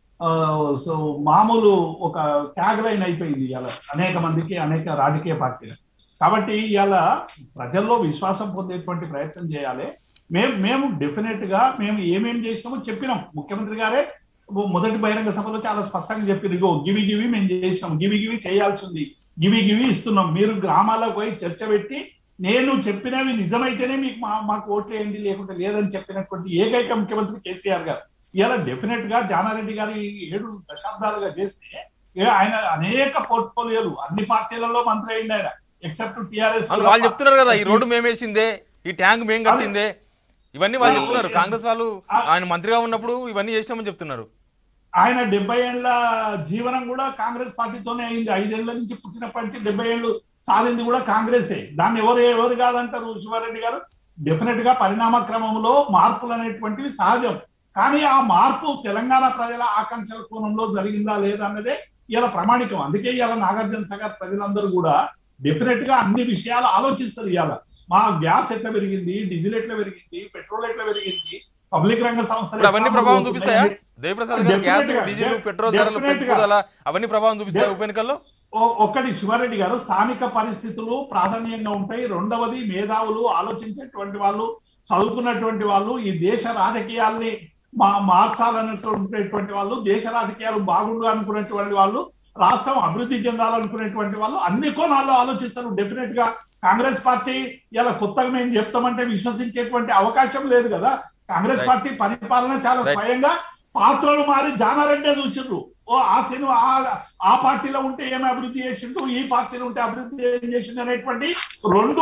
సో మామూలు ఒక ట్యాగ్ లైన్ అయిపోయింది ఇవాళ అనేక మందికి, అనేక రాజకీయ పార్టీలు. కాబట్టి ఇవాళ ప్రజల్లో విశ్వాసం పొందేటువంటి ప్రయత్నం చేయాలి. మేము మేము డెఫినెట్ గా మేము ఏమేమి చేసినామో చెప్పినాం. ముఖ్యమంత్రి గారే మొదటి బహిరంగ సభలో చాలా స్పష్టంగా చెప్పారు, ఇగో గివి గివి మేము చేసినాం, గివి గివి చేయాల్సింది, గివి గివి ఇస్తున్నాం. మీరు గ్రామాలకు పోయి చర్చ పెట్టి నేను చెప్పినవి నిజమైతేనే మీకు మా మాకు ఓట్లు వేయండి, లేకుంటే లేదని చెప్పినటువంటి ఏకైక ముఖ్యమంత్రి కేసీఆర్ గారు. ఇలా డెఫినెట్ గా జానారెడ్డి గారి ఏడు దశాబ్దాలుగా చేస్తే ఆయన అనేక పోర్ట్ఫోలియోలు అన్ని పార్టీలలో మంత్రి అయింది ఆయన, ఎక్సెప్ట్ టిఆర్ఎస్. వాళ్ళు చెప్తున్నారు కదా, ఈ రోడ్డు మేమేసిందే, ఈ ట్యాంక్ మేము కట్టిందే, ఇవన్నీ వాళ్ళు చెప్తున్నారు. కాంగ్రెస్ వాళ్ళు ఆయన మంత్రిగా ఉన్నప్పుడు ఇవన్నీ చేసినామని చెప్తున్నారు. ఆయన డెబ్బై ఏళ్ల జీవనం కూడా కాంగ్రెస్ పార్టీతోనే అయింది. ఐదేళ్ల నుంచి పుట్టినప్పటి నుంచి డెబ్బై ఏళ్ళు సాలింది కూడా కాంగ్రెసే. దాన్ని ఎవరు ఎవరు కాదంటారు శివారెడ్డి గారు. డెఫినెట్ గా పరిణామ క్రమంలో మార్పులు అనేటువంటివి సహజం. కానీ ఆ మార్పు తెలంగాణ ప్రజల ఆకాంక్షల కోణంలో జరిగిందా లేదా అన్నదే ఇలా ప్రామాణికం. అందుకే ఇవాళ నాగార్జున సాగర్ ప్రజలందరూ కూడా డెఫినెట్ గా అన్ని విషయాలు ఆలోచిస్తారు. ఇవాళ మా గ్యాస్ ఎట్లా పెరిగింది, డీజిల్ ఎట్లా పెరిగింది, పెట్రోల్ ఎట్లా పెరిగింది, పబ్లిక్ రంగ సంస్థలు అవన్నీ ప్రభావం చూపిస్తాయా? దేవప్రసాద్ గారు, గ్యాస్, డీజిల్, పెట్రోల్ ధరలు పెరుగుదల అవన్నీ ప్రభావం చూపిస్తాయి ఉప ఎన్నికల్లో? ఒక్కటి శివారెడ్డి గారు, స్థానిక పరిస్థితులు ప్రాధాన్యంగా ఉంటాయి. రెండవది మేధావులు, ఆలోచించేటువంటి వాళ్ళు, చదువుకున్నటువంటి వాళ్ళు, ఈ దేశ రాజకీయాల్ని మా మార్చాలనేటువంటి వాళ్ళు, దేశ రాజకీయాలు బాగుండు అనుకునేటువంటి వాళ్ళు, రాష్ట్రం అభివృద్ధి చెందాలనుకునేటువంటి వాళ్ళు అన్ని కోణాల్లో ఆలోచిస్తారు. డెఫినెట్ గా కాంగ్రెస్ పార్టీ ఇలా కొత్తగా మేము చెప్తామంటే విశ్వసించేటువంటి అవకాశం లేదు కదా. కాంగ్రెస్ పార్టీ పరిపాలన చాలా స్వయంగా పాత్రలు మారి జానారెడ్డి చూసిండ్రు. ఓ ఆ సినిమా ఆ పార్టీలో ఉంటే ఏమి అభివృద్ధి చేసిండు, ఈ పార్టీలో ఉంటే అభివృద్ధి ఏం చేసిండు అనేటువంటి రెండు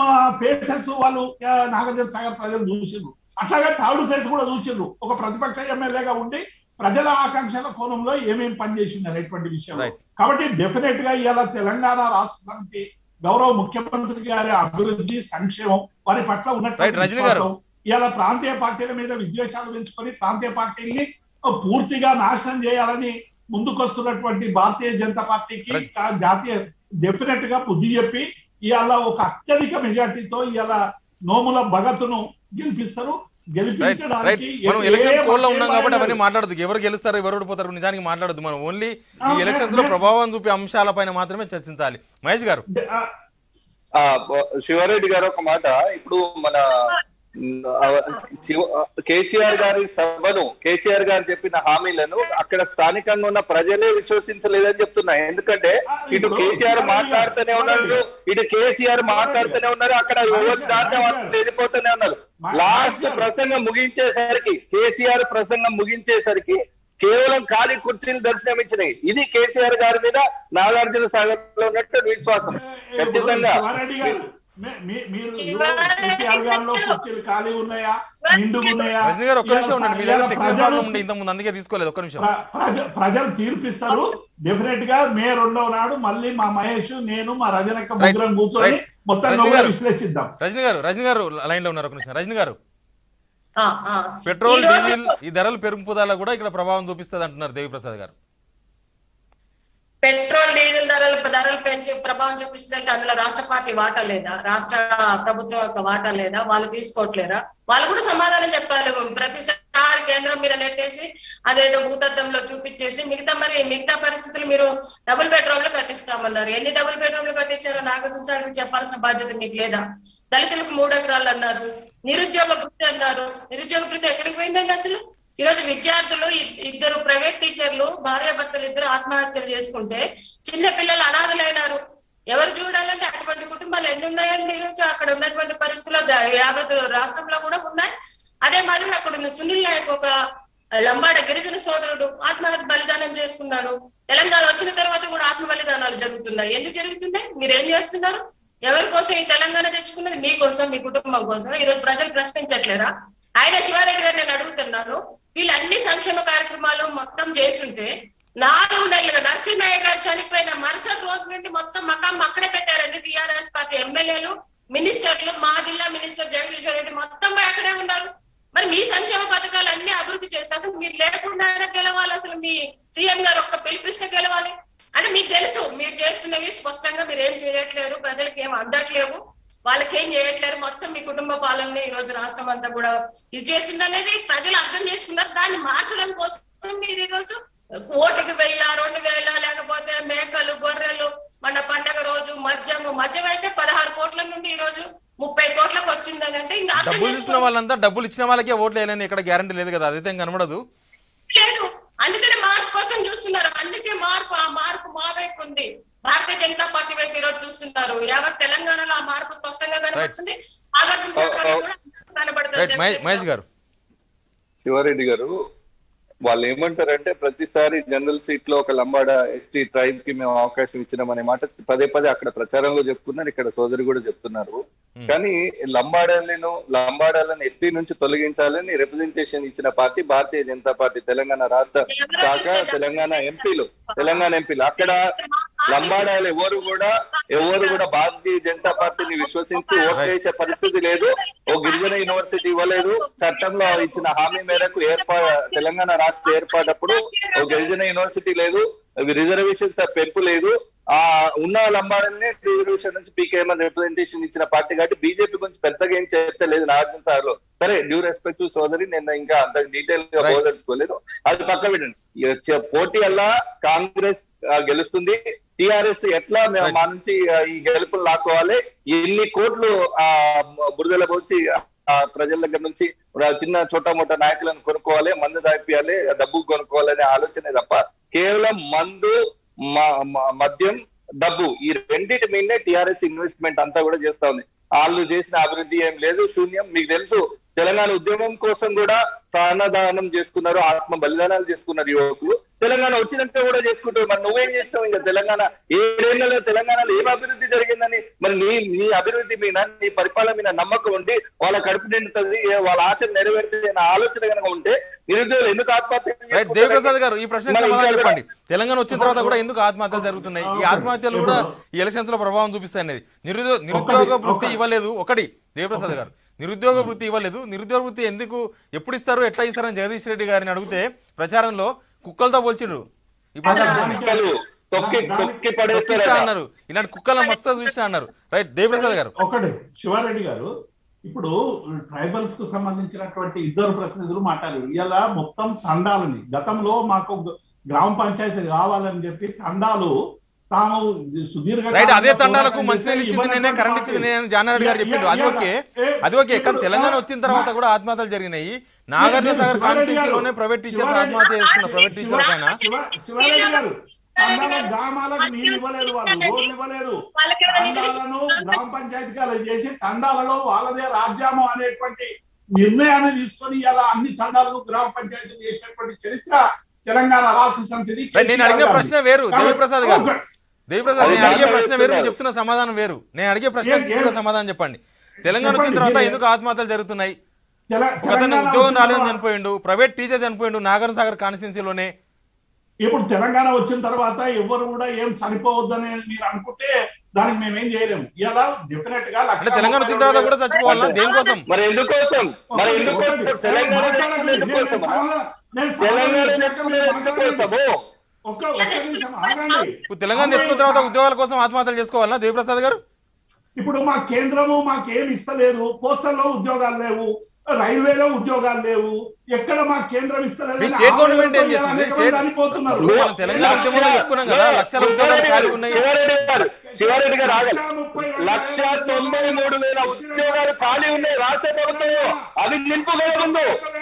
ఫేసెస్ వాళ్ళు నాగార్జున సాగర్ ప్రజలు చూసిండ్రు. అట్లాగే థర్డ్ ఫేస్ కూడా చూసిండ్రు, ఒక ప్రతిపక్ష ఎమ్మెల్యేగా ఉండి ప్రజల ఆకాంక్షల కోణంలో ఏమేమి పనిచేసింది అనేటువంటి విషయం. కాబట్టి డెఫినెట్ గా ఇవాళ తెలంగాణ రాష్ట్ర సమితి గౌరవ ముఖ్యమంత్రి గారి అభివృద్ధి, సంక్షేమం, వారి పట్ల ఉన్నటువంటి ఇలా ప్రాంతీయ పార్టీల మీద విద్వేషాలు పెంచుకొని ప్రాంతీయ పార్టీల్ని పూర్తిగా నాశనం చేయాలని ముందుకొస్తున్నటువంటి భారతీయ జనతా పార్టీకి జాతీయ డెఫినెట్ గా బుద్ధి చెప్పి ఇవాళ ఒక అత్యధిక మెజార్టీతో ఇవాళ నోముల భగత్ను గెలిపిస్తారు. గెలిపించడానికి మనం ఎలక్షన్ కోడ్ లో ఉన్నాం కాబట్టి అవన్నీ మాట్లాడదు, ఎవరు గెలుస్తారు ఎవరు ఓడిపోతారు నిజానికి మాట్లాడదు. మనం ఓన్లీ ఈ ఎలక్షన్స్ లో ప్రభావం చూపే అంశాలపైన మాత్రమే చర్చించాలి. మహేష్ గారు, శివారెడ్డి గారు ఒక మాట, ఇప్పుడు మన కేసీఆర్ గారి సభను కేసీఆర్ గారు చెప్పిన హామీలను అక్కడ స్థానికంగా ఉన్న ప్రజలే విశ్వసించలేదని చెప్తున్నా. ఎందుకంటే ఇటు కేసీఆర్ మాట్లాడుతూనే ఉన్నారు, ఇటు కేసీఆర్ మాట్లాడుతూనే ఉన్నారు, అక్కడ ఎవరు దాంట్లో వాళ్ళు వెళ్ళిపోతూనే ఉన్నారు. లాస్ట్ ప్రసంగం ముగించేసరికి కేసీఆర్ ప్రసంగం ముగించేసరికి కేవలం ఖాళీ కుర్చీలు దర్శనం ఇచ్చినాయి. ఇది కేసీఆర్ గారి మీద నాగార్జున సాగర్ లో ఉన్నట్టు విశ్వాసం. ఖచ్చితంగా ప్రజలు తీర్పిస్తారు. డెఫినెట్ గా మే రెండవ నాడు మళ్ళీ మా మహేష్, నేను, మా రజనక్క ముగ్గురం కూర్చొని మొత్తం విశ్లేషిద్దాం. రజనీ గారు రజనీ గారు లైన్ లో ఉన్నారు. ఒక నిమిషం రజనీ గారు, పెట్రోల్ డీజిల్ ఈ ధరలు పెరుగుదల కూడా ఇక్కడ ప్రభావం చూపిస్తుంది అంటున్నారు దేవిప్రసాద్ గారు. పెట్రోల్ డీజిల్ ధరలు ధరలు పెంచి ప్రభావం చూపిస్తుంటే అందులో రాష్ట్ర పార్టీ వాటా లేదా, రాష్ట్ర ప్రభుత్వం యొక్క వాటా లేదా, వాళ్ళు తీసుకోవట్లేరా? వాళ్ళు కూడా సమాధానం చెప్పాలి. ప్రతిసారి కేంద్రం మీద నెట్టేసి అదేదో భూతత్వంలో చూపించేసి మిగతా మరి మిగతా పరిస్థితులు మీరు డబుల్ బెడ్రూమ్లు కట్టిస్తామన్నారు. ఎన్ని డబుల్ బెడ్రూమ్లు కట్టించారో నాగార్జున చెప్పాల్సిన బాధ్యత మీకు లేదా? దళితులకు మూడు ఎకరాలు అన్నారు, నిరుద్యోగ వృత్తి అన్నారు. నిరుద్యోగ వృత్తి ఎక్కడికి పోయిందండి అసలు? ఈ రోజు విద్యార్థులు ఇద్దరు ప్రైవేట్ టీచర్లు భార్యాభర్తలు ఇద్దరు ఆత్మహత్యలు చేసుకుంటే చిన్న పిల్లలు అనాథలైనారు. ఎవరు చూడాలంటే అటువంటి కుటుంబాలు ఎన్ని ఉన్నాయండి ఈరోజు? అక్కడ ఉన్నటువంటి పరిస్థితుల్లో యాభై రాష్ట్రంలో కూడా ఉన్నాయి. అదే మాదిరిగా అక్కడ ఉన్న సునీల్ నాయక్ ఒక లంబాడ గిరిజన సోదరుడు ఆత్మహత్య బలిదానం చేసుకున్నారు. తెలంగాణ వచ్చిన తర్వాత కూడా ఆత్మ బలిదానాలు జరుగుతున్నాయి. ఎందుకు జరుగుతున్నాయి? మీరు ఏం చేస్తున్నారు? ఎవరి కోసం ఈ తెలంగాణ తెచ్చుకున్నది? మీకోసం, మీ కుటుంబం కోసం. ఈ రోజు ప్రజలు ప్రశ్నించట్లేరా? ఆయన శివారెడ్డి గారు నేను అడుగుతున్నాను, వీళ్ళు అన్ని సంక్షేమ కార్యక్రమాలు మొత్తం చేస్తుంటే నాలుగు నెలలుగా నరసింహయ్య గారు చనిపోయిన మరుసటి రోజు నుండి మొత్తం మకాం అక్కడే పెట్టారండి. టీఆర్ఎస్ పార్టీ ఎమ్మెల్యేలు, మినిస్టర్లు, మా జిల్లా మినిస్టర్ జగదీశ్వర్ రెడ్డి మొత్తం అక్కడే ఉన్నారు. మరి మీ సంక్షేమ పథకాలు అన్ని అభివృద్ధి చేస్తే అసలు మీరు లేకుండా గెలవాలి, అసలు మీ సీఎం గారు ఒక్క పిలిపిస్తే గెలవాలి అని మీకు తెలుసు. మీరు చేస్తున్నవి స్పష్టంగా మీరు ఏం చేయట్లేరు, ప్రజలకు ఏం అందట్లేవు, వాళ్ళకి ఏం చేయట్లేరు. మొత్తం మీ కుటుంబ పాలనని ఈ రోజు రాష్ట్రం అంతా కూడా ఇది చేస్తుంది అనేది ప్రజలు అర్థం చేసుకున్నారు. దాన్ని మార్చడం కోసం మీరు ఈ రోజు ఓటుకి వెళ్ళా, రెండు వేల లేకపోతే మేకలు, గొర్రెలు, మన పండగ రోజు మద్యము మద్యం అయితే పదహారు కోట్ల నుండి ఈ రోజు ముప్పై కోట్లకు వచ్చిందని అంటే ఇంకా డబ్బులు ఇచ్చిన వాళ్ళంతా డబ్బులు ఇచ్చిన వాళ్ళకే ఓట్లు వేయాలని ఇక్కడ గ్యారంటీ లేదు కదా, అదైతే కనబడదు. లేదు, అందుకనే మార్పు కోసం చూస్తున్నారు. అందుకే మార్పు ఆ మార్పు మా వైపు ఉంది. భారతీయ జనతా పార్టీ వైపు ఈ రోజు చూస్తున్నారు. యావత్ తెలంగాణలో ఆ మార్పు స్పష్టంగా కనబడుతుంది. మహేష్ గారు, శివారెడ్డి గారు వాళ్ళు ఏమంటారంటే ప్రతిసారి జనరల్ సీట్ లో ఒక లంబాడ ఎస్టీ ట్రైబ్ కి మేము అవకాశం ఇచ్చినామనే మాట పదే పదే అక్కడ ప్రచారంలో చెప్తున్నారు, ఇక్కడ సోదరి కూడా చెప్తున్నారు. కానీ లంబాడాలను లంబాడాలను ఎస్టీ నుంచి తొలగించాలని రిప్రజెంటేషన్ ఇచ్చిన పార్టీ భారతీయ జనతా పార్టీ, తెలంగాణ రాష్ట్ర శాఖ, తెలంగాణ ఎంపీలు తెలంగాణ ఎంపీలు అక్కడ లంబాడాలు ఎవరు కూడా ఎవరు కూడా భారతీయ జనతా పార్టీని విశ్వసించి ఓటు వేసే పరిస్థితి లేదు. ఓ గిరిజన యూనివర్సిటీ ఇవ్వలేదు. చట్టంలో ఇచ్చిన హామీ మేరకు ఏర్పా తెలంగాణ రాష్ట్ర ఏర్పాటప్పుడు ఓ గిరిజన యూనివర్సిటీ లేదు, రిజర్వేషన్స్ పెంపు లేదు. ఆ ఉన్న లంబాడల్ని రిజర్వేషన్ నుంచి పీకేఎంఎల్ రిప్రజెంటేషన్ ఇచ్చిన పార్టీ కాబట్టి బీజేపీ గురించి పెద్దగా ఏం చర్చ లేదు నాగార్జున సార్ లో. సరే, డ్యూ రెస్పెక్ట్ సోదరి, నేను ఇంకా అంత డీటెయిల్ గా పోదలుచుకోలేదు, అది పక్క పెట్టండి. పోటీ అలా కాంగ్రెస్ గెలుస్తుంది, టిఆర్ఎస్ ఎట్లా మేము మా నుంచి ఈ గెలుపులు లాక్కోవాలి, ఎన్ని కోట్లు ఆ బురదల పోసి ఆ ప్రజల దగ్గర నుంచి చిన్న చోట మోట నాయకులను కొనుక్కోవాలి, మందు దాపియాలి, డబ్బు కొనుక్కోవాలనే ఆలోచనే తప్ప కేవలం మందు, మద్యం, డబ్బు ఈ రెండింటి మీదనే టిఆర్ఎస్ ఇన్వెస్ట్మెంట్ అంతా కూడా చేస్తా ఉంది. వాళ్ళు చేసిన అభివృద్ధి ఏం లేదు, శూన్యం. మీకు తెలుసు తెలంగాణ ఉద్యమం కోసం కూడా ప్రాణదానం చేసుకున్నారు, ఆత్మ బలిదానాలు చేసుకున్నారు యువకులు. తెలంగాణ వచ్చినాక కూడా చేసుకుంటారు. మరి నువ్వేం చేస్తావు? ఇంకా తెలంగాణ ఏడేళ్లలో తెలంగాణలో ఏం అభివృద్ధి జరిగిందని మరి నీ నీ అభివృద్ధి మీద, నీ పరిపాలన మీద నమ్మకం ఉండి వాళ్ళ కడుపు నిండుతుంది, వాళ్ళ ఆశలు నెరవేరుతుంది అనే ఆలోచన కనుక ఉంటే నిరుద్యోగులు ఎందుకు ఆత్మహత్య? దేవప్రసాద్ గారు, ఈ ప్రశ్న చెప్పండి. తెలంగాణ వచ్చిన తర్వాత కూడా ఎందుకు ఆత్మహత్యలు జరుగుతున్నాయి? ఈ ఆత్మహత్యలు కూడా ఈ ఎలక్షన్స్ లో ప్రభావం చూపిస్తాయి అనేది. నిరుద్యోగ నిరుద్యోగ వృత్తి ఇవ్వలేదు ఒకటి, దేవప్రసాద్ గారు నిరుద్యోగ వృత్తి ఇవ్వలేదు. నిరుద్యోగ వృత్తి ఎందుకు, ఎప్పుడు ఇస్తారు, ఎట్లా ఇస్తారని జగదీష్ రెడ్డి గారిని అడిగితే ప్రచారంలో కుక్కలతో పోల్చిండ్రు. ఈ ప్రచారం అన్నారు, ఇలాంటి కుక్కల మస్తు చూసినా అన్నారు. రైట్, దేవప్రసాద్ గారు. ఒకటి శివారెడ్డి గారు, ఇప్పుడు ట్రైబల్స్ కు సంబంధించినటువంటి ఇద్దరు ప్రతినిధులు మాట్లాడారు. ఇలా మొత్తం తండాలని, గతంలో మాకు గ్రామ పంచాయతీ కావాలని చెప్పి తండాలు తాము సుదీర్ఘ రైట్ అదే తండాలకు మంచినీళ్ళు ఇచ్చింది నేనే, కరెంట్ ఇచ్చింది నేను జానారెడ్డి గారు చెప్పిండు. అది ఓకే, అది ఓకే. కానీ తెలంగాణ వచ్చిన తర్వాత కూడా ఆత్మహత్యలు జరిగినాయి. నాగార్జున సాగర్ కాన్స్టిట్యూన్సీలోనే ప్రైవేట్ టీచర్స్ ఆత్మహత్య చేసుకున్న ప్రైవేట్ టీచర్ పైన శివారెడ్డి గారు గ్రామాలకు నీళ్ళు ఇవ్వలేదు, వాళ్ళు రోడ్లు ఇవ్వలేదు, తండాలను గ్రామ పంచాయతీలు చేసి తండాలలో వాళ్ళదే రాజ్యాంగం అనేటువంటి నిర్ణయాన్ని తీసుకొని ఇలా అన్ని తండాలను గ్రామ పంచాయతీలు చేసినటువంటి చరిత్ర తెలంగాణ రాష్ట్ర సమితిది. నేను అడిగిన ప్రశ్న వేరు దేవిప్రసాద్ గారు, దేవిప్రసాద్ నేను అడిగే ప్రశ్న వేరు, మీరు చెప్తున్న సమాధానం వేరు. నేను అడిగే ప్రశ్న సమాధానం చెప్పండి. తెలంగాణ వచ్చిన తర్వాత ఎందుకు ఆత్మహత్యలు జరుగుతున్నాయి? ఒకతను ఉద్యోగం రాలేదని చనిపోయిండు, ప్రైవేట్ టీచర్ చనిపోయిండు నాగార్జున సాగర్ కాన్స్టిట్యున్సీలోనే. ఇప్పుడు తెలంగాణ వచ్చిన తర్వాత ఎవరు కూడా ఏం చనిపోవద్దని మీరు అనుకుంటే దానికి మేమేం చేయలేము. ఇలా డెఫినెట్ గా అంటే తెలంగాణ వచ్చిన తర్వాత కూడా చచ్చిపోవాలా? దేనికోసం? మరి ఎందుకోసం మరి ఎందుకోసం తెలంగాణ ఎందుకోసం ఒక్క ఒక్క నిమిషం ఆగండి. తెలంగాణ తెచ్చుకున్న తర్వాత ఉద్యోగాల కోసం ఆత్మహత్యలు చేసుకోవాలన్నా దేవిప్రసాద్ గారు? ఇప్పుడు మా కేంద్రము మాకేం ఇస్తలేదు, పోస్టల్లో ఉద్యోగాలు లేవు, రైల్వేలో ఉద్యోగాలు లేవు, ఎక్కడ మా కేంద్రం ఇస్తలేదు. స్టేట్ గవర్నమెంట్ ఏం చేస్తుంది? తెలంగాణ ఉద్యమంలో చెప్పుకున్నాం కదా లక్షల ఉద్యోగాలు ఖాళీ ఉన్నాయి. శివారెడ్డి గారు లక్ష తొంభై మూడు వేల ఉద్యోగాలు ఖాళీ ఉన్నాయి రాష్ట్ర ప్రభుత్వం. అవి నింపుకోగలదు.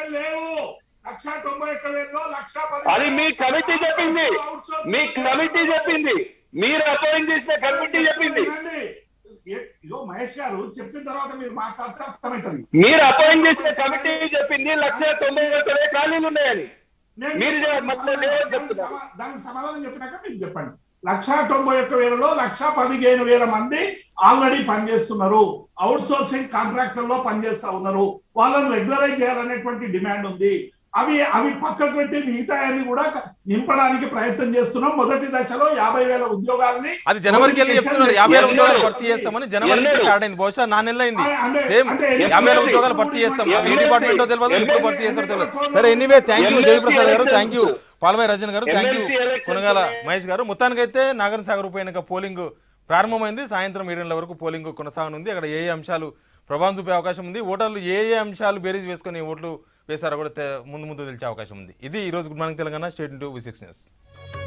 అది మీ కమిటీ చెప్పింది, మీ కమిటీ చెప్పింది, మీరు అపాయింట్ చేసిన కమిటీ చెప్పింది. మహేష్ గారు చెప్పిన తర్వాత మీరు మాట్లాడితే అర్థమవుతుంది. మీరు అపాయింట్ చేసిన కమిటీ చెప్పింది లక్ష తొంభై ఒక్క వేల ఖాళీలు ఉన్నాయని. మీరు దానికి సమాధానం చెప్పినాక మీరు చెప్పండి. లక్ష తొంభై ఒక్క వేలలో లక్ష పదిహేను వేల మంది ఆల్రెడీ పనిచేస్తున్నారు, అవుట్ సోర్సింగ్ కాంట్రాక్టర్లో పనిచేస్తా ఉన్నారు. వాళ్ళని రెగ్యులరైజ్ చేయాలనేటువంటి డిమాండ్ ఉంది. అవి అవి పక్కకు పెట్టి మిగతాయన్ని కూడా నింపడానికి ప్రయత్నం చేస్తున్నాం. మొదటి దశలో యాభై వేల ఉద్యోగాలని అది జనవరికి వెళ్ళి చెప్తున్నారు. యాభై వేల ఉద్యోగాలు భర్తీ చేస్తామని జనవరి నుంచి స్టార్ట్ అయింది. బహుశా నా నెల అయింది. సేమ్ యాభై వేల ఉద్యోగాలు భర్తీ చేస్తాం. ఏ డిపార్ట్మెంట్ తెలియదు, ఎప్పుడు భర్తీ చేస్తారో తెలియదు. సరే ఎనీవే థ్యాంక్ యూ దేవిప్రసాద్ గారు, థ్యాంక్ యూ పాల్వాయి రజన్ గారు, థ్యాంక్ యూ కొనగాల మహేష్ గారు. మొత్తానికైతే నాగార్జున సాగర్ ఉప ఎన్నిక పోలింగ్ ప్రారంభమైంది. సాయంత్రం ఏడు గంటల వరకు పోలింగ్ కొనసాగనుంది. అక్కడ ఏ ఏ అంశాలు ప్రభావం చూపే అవకాశం ఉంది, ఓటర్లు ఏ ఏ అంశాలు బేరీజ్ వేసుకుని ఓట్లు వేశారో కూడా ముందు ముందు తెలిసే అవకాశం ఉంది. ఇది ఈరోజు good morning Telangana. State into V six news.